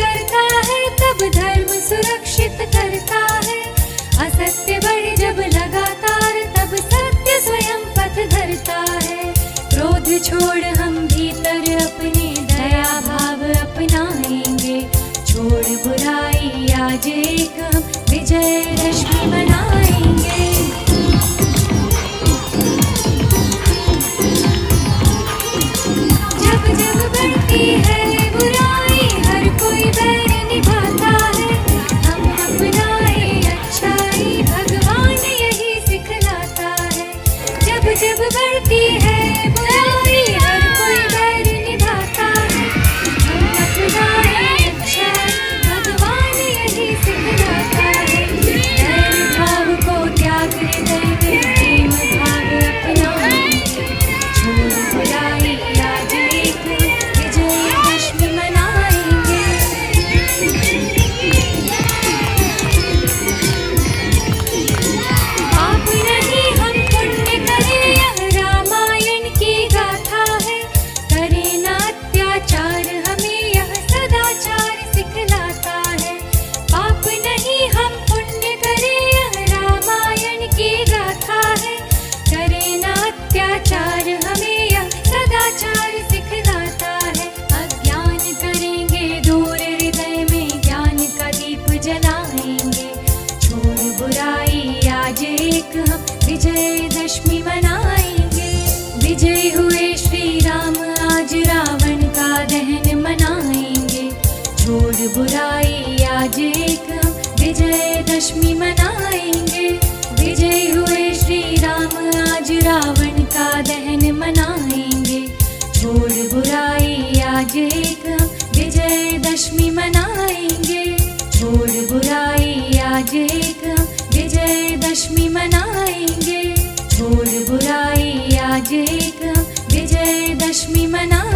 करता है तब धर्म सुरक्षित करता है। असत्य बढ़े जब लगातार तब सत्य स्वयं पथ धरता है। क्रोध छोड़ हम भीतर अपने दया भाव अपनाएंगे। छोड़ बुराई आज एक हम विजयदशमी मनाएंगे। जब जब बढ़ती है बुराई हर कोई बैर निभाता है। हम अपनाए अच्छाई भगवान यही सिखलाता है। जब जब बढ़ती है बुराई हर कोई बैर निभाता है। हम अपनाए अच्छाई भगवान यही सिखलाता है। बैर भाव को त्याग हृदय में प्रेम भाव अपनाएंगे। छोड़ बुराई आज एक विजयदशमी मनाएंगे। पाप नहीं हम पुण्य करें यह रामायण की गाथा है। करें न अत्याचार हमें यह सदाचार सिखलाता है। पाप नहीं हम पुण्य करें यह रामायण की गाथा है। करें न अत्याचार हमें यह सदाचार सिखलाता है। अज्ञान करेंगे दूर हृदय में ज्ञान का दीप जलाएंगे। छोड़ बुराई आज एक हम विजयदशमी मनाएंगे। विजय हुए श्री राम आज रावण का दहन मनाएंगे। छोड़ बुराई आज एक हम विजयदशमी मनाएंगे। विजय हुए श्री राम आज रावण का दहन मनाएंगे। छोड़ बुराई आज एक हम विजयदशमी मनाएंगे। छोड़ बुराई आज एक हम विजयदशमी मनाएंगे। छोड़ बुराई आज एक हम विजयदशमी मनाएंगे।